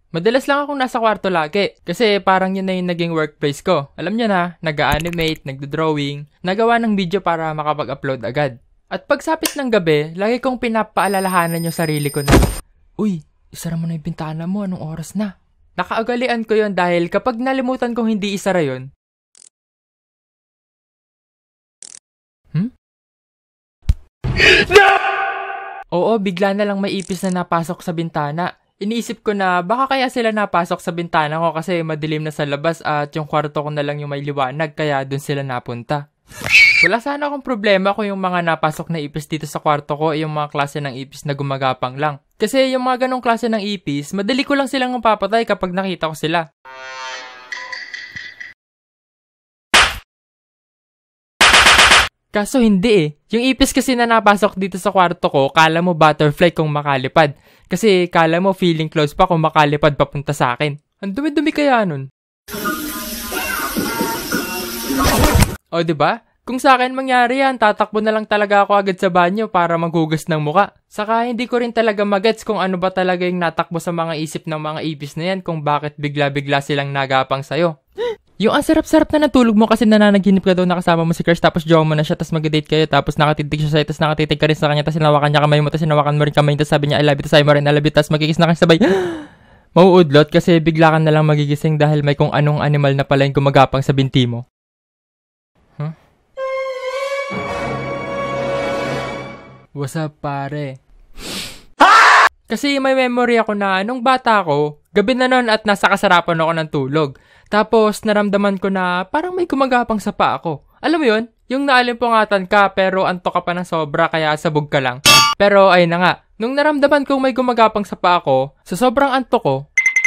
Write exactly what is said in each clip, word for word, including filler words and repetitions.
Madalas lang akong nasa kwarto lagi kasi parang yun na yung naging workplace ko. Alam niyo na, nag-animate, nagdo-drawing, nagawa ng video para makapag-upload agad. At pagsapit ng gabi, lagi kong pinapaalalahanan yung sarili ko na, uy, isara mo na yung bintana mo, anong oras na? Nakaagalian ko yun dahil kapag nalimutan kong hindi isara yun, Hmm? No! Oo, bigla na lang may ipis na napasok sa bintana. Iniisip ko na baka kaya sila napasok sa bintana ko kasi madilim na sa labas at yung kwarto ko na lang yung may liwanag kaya dun sila napunta. Wala sana akong problema kung yung mga napasok na ipis dito sa kwarto ko ay yung mga klase ng ipis na gumagapang lang. Kasi yung mga ganong klase ng ipis, madali ko lang silang mapapatay kapag nakita ko sila. Kaso hindi eh. Yung ipis kasi na napasok dito sa kwarto ko, kala mo butterfly kung makalipad. Kasi kala mo feeling close pa kung makalipad papunta sa akin. Ang dumi-dumi kaya nun. O diba? Kung sa akin mangyari yan, tatakbo na lang talaga ako agad sa banyo para maghugas ng muka. Saka hindi ko rin talaga magets kung ano ba talaga yung natakbo sa mga isip ng mga ipis na yan kung bakit bigla-bigla silang nagapang sayo. Yung ang sarap-sarap na natulog mo kasi nananaginip ka daw nakasama mo si Crush tapos jowa mo na siya tapos mag-date kayo tapos nakatitig siya sa'yo tapos nakatitig ka rin sa kanya tapos sinawakan niya kamay mo tapos sinawakan mo rin kamay tapos sabi niya I love you tapos sabi mo rin I love you tapos magkikis na kayo sabay. Mauudlot kasi bigla ka na lang magigising dahil may kung anong animal na pala yung gumagapang sa binti mo. Huh? What's up pare? Kasi may memory ako na nung bata ako, gabi na nun at nasa kasarapan ako ng tulog. Tapos naramdaman ko na parang may gumagapang sa paa ko. Alam mo yun? Yung naalimpungatan ka pero antok ka pa ng sobra kaya sabog ka lang. Pero ayun na nga, nung naramdaman kong may gumagapang sa paa ko, sa sobrang antok ko,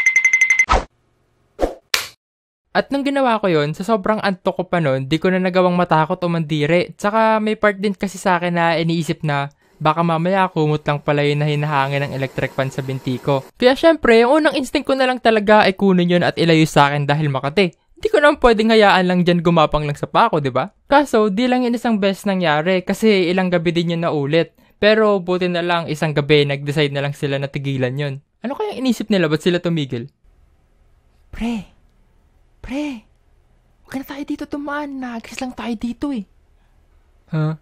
at nung ginawa ko yun, sa sobrang antok ko pa nun, di ko na nagawang matakot o mandiri. Tsaka may part din kasi sa akin na iniisip na, baka mamaya kumot lang pala yun na hinahangin ng electric fan sa binti ko. Kaya syempre, yung unang instinct ko na lang talaga ay kunin yun at ilayo sa akin dahil makati. Hindi ko naman pwedeng hayaan lang dyan gumapang lang sa paa ko, diba? Kaso, di lang yun isang beses nangyari kasi ilang gabi din yun na ulit. Pero buti na lang isang gabi nag-decide na lang sila na tigilan yun. Ano kaya inisip nila? Ba't sila tumigil? Pre, pre, huwag na tayo dito tumaan. Nag-agres lang tayo dito eh. Huh?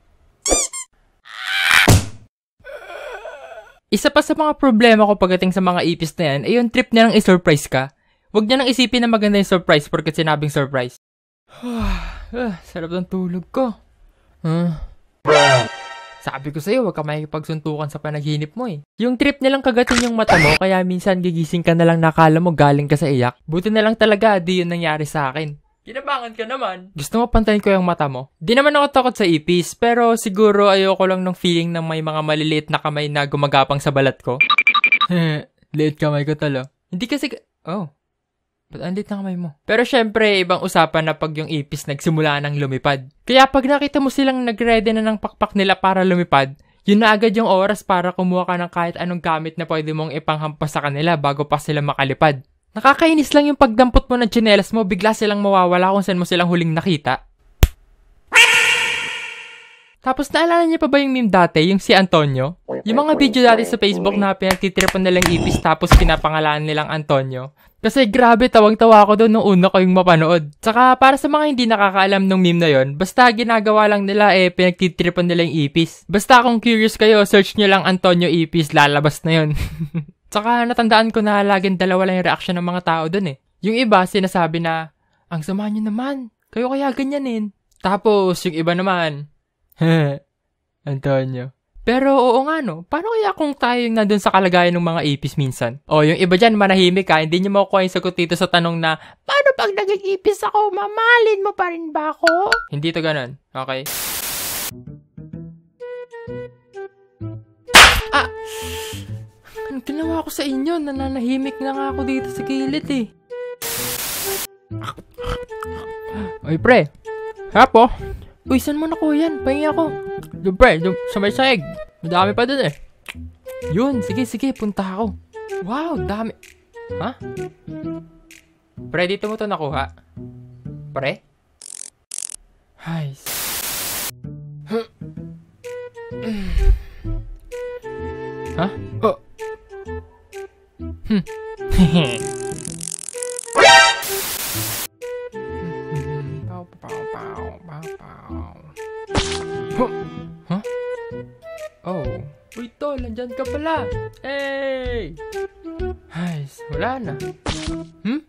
Isa pa sa mga problema ko pagdating sa mga ipis na yan ay yung trip niya nang i-surprise ka. Huwag niya nang isipin na maganda yung surprise porket sinabing surprise. uh, sarap ng tulog ko. Huh? Sabi ko sa'yo, huwag ka makikipagsuntukan sa panaginip mo eh. Yung trip nilang kagatin yung mata mo kaya minsan gigising ka na lang nakala mo galing ka sa iyak. Buti na lang talaga di yun nangyari sa akin. Kinabangan ka naman. Gusto mo pantayin ko yung mata mo? Di naman ako takot sa ipis, pero siguro ayoko lang ng feeling ng may mga maliliit na kamay na gumagapang sa balat ko. Liit kamay ko talo. Hindi kasi... Oh. Ba't ang liit na kamay mo? Pero syempre, ibang usapan na pag yung ipis nagsimula nang lumipad. Kaya pag nakita mo silang nag-ready na ng pakpak nila para lumipad, yun na agad yung oras para kumuha ka ng kahit anong gamit na pwede mong ipanghampas sa kanila bago pa sila makalipad. Nakakainis lang yung pagdampot mo ng tsinelas mo, bigla silang mawawala kung saan mo silang huling nakita. Tapos naalala niya pa ba yung meme dati, yung si Antonio? Yung mga video dati sa Facebook na pinagtitripan nilang ipis tapos pinapangalanan nilang Antonio. Kasi grabe, tawang-tawa ako doon nung una ko yung mapanood. Tsaka para sa mga hindi nakakaalam ng meme na yon, basta ginagawa lang nila eh pinagtitripan nila yung ipis. Basta kung curious kayo, search nyo lang Antonio ipis, lalabas na yon. Tsaka natandaan ko na laging dalawa lang yung reaction ng mga tao dun eh. Yung iba sinasabi na, ang sama nyo naman, kayo kaya ganyanin. Tapos yung iba naman, Antonio. Pero oo nga no, paano kaya kung tayo yung nandun sa kalagayan ng mga ipis minsan? O yung iba dyan manahimik ha, hindi nyo makukuha yung sagot dito sa tanong na, paano pag naging ipis ako, mamalin mo pa rin ba ako? Hindi to ganun, okay? Ah! Anong ginawa ko sa inyo? Nananahimik na nga ako dito sa gilid eh. Oy pre, hapo? Uy, saan mo nakuha yan? Pahingi ako. Yung pre, yung sa may saig. Madami pa dun eh. Yun, sige, sige, punta ako. Wow, dami. Ha? Pre, dito mo to nakuha? Pre? Ay. Ha? Oh. Hmm. Pow, pow, pow, pow, pow. Huh? Oh. Uy, tol, nandyan ka pala. Hey! Ay, wala na. Hmm?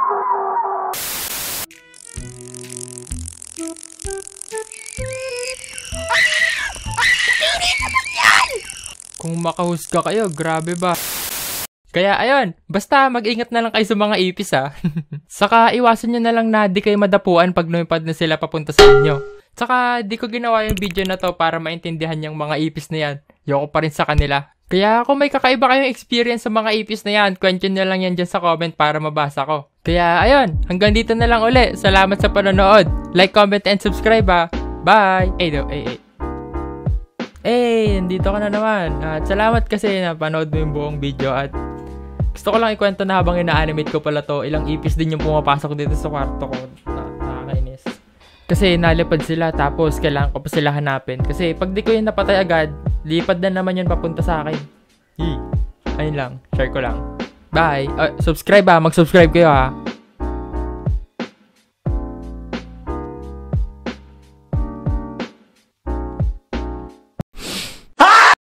Kung makahusga kayo, grabe ba? Kaya ayun, basta mag-ingat na lang kayo sa mga ipis ha. Saka iwasan nyo na lang na di kayo madapuan pag lumipad na sila papunta sa inyo. Saka di ko ginawa yung video na to para maintindihan yung mga ipis na yan. Yoko pa rin sa kanila. Kaya kung may kakaiba kayong experience sa mga ipis na yan, kwento nyo lang yan dyan sa comment para mabasa ko. Kaya ayun, hanggang dito na lang uli. Salamat sa panonood. Like, comment, and subscribe ha. Bye! Eh, do, eh, eh. Eh, nandito ka na naman. At salamat kasi napanood mo yung buong video at gusto ko lang ikwento na habang ina-animate ko pala to, ilang ipis din yung pumapasok dito sa kwarto ko. Na, nakakainis. Kasi nalipad sila tapos kailangan ko pa sila hanapin. Kasi pag di ko yun napatay agad, lipad na naman yun papunta sa akin. Hi. Ayun lang, share ko lang. Bye! Uh, subscribe ha, mag-subscribe kayo ha.